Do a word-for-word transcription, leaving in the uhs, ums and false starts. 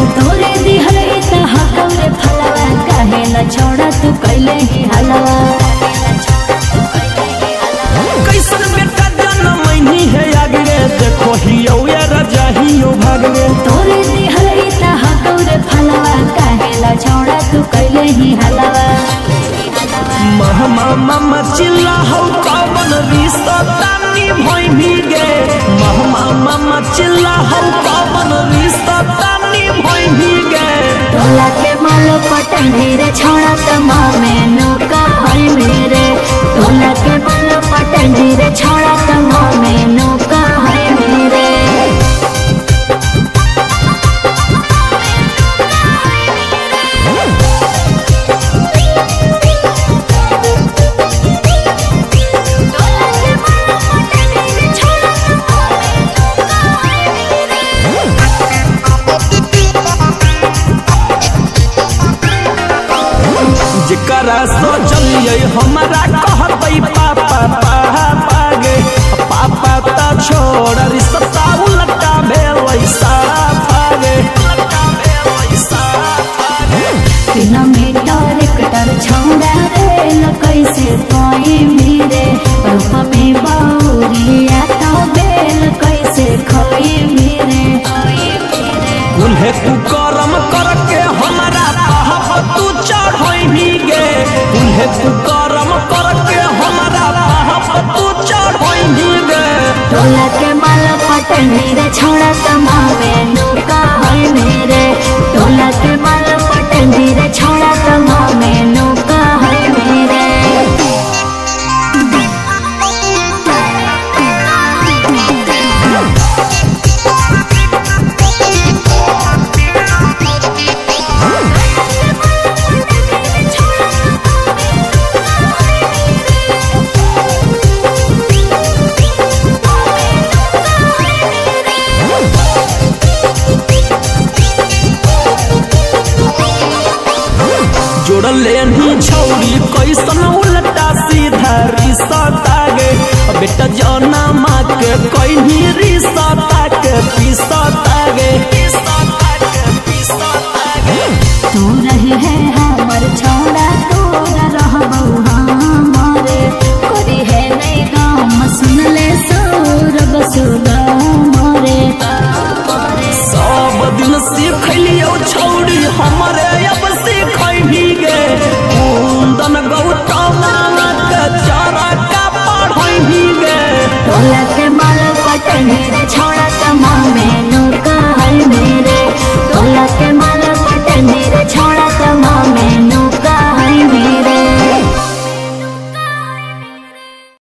तोरे दिहल इतना कौरे फलवा काहे न छोड़ा तू कैले ही हलवा। कैसन बेटा जनमैनी है आगे देखो हियो या राजा हियो भागे। तोरे दिहल इतना कौरे फलवा काहे न छोड़ा तू कैले ही हलवा। महमा मामा चिल्ला हो कौन रिश्ता तानी भई भीगे। महमा मामा चिल्ला हो कौन रिश्ता तानी भई भीगे। तोला के मालो पटन ढेरे छोड़ा तमा में नौका है मेरे। तोला के मालो पटन ढेरे छोड़ा तमा में नौका है मेरे। जरा सोचलिए हमारा कहते पापा पापा गे। पापा ता छोड़ रिश्ता उल्टा भेलैसा भागे। बिना मीटर कटर छोड़ा रे न कैसे कोई मेरे। रूप में बाउरिया तो बेल कैसे खोई मेरे। उन्हें तू करम करके हमारा पाप तू चढ़ोई भीगे। उन्हें तू करम करके हमारा पाप तू चढ़ोई भीगे। तोला के माल पटन ढेरे छोड़ा तमा में नौका है मेरे। तोला के माल पटन ढेरे छोड़ा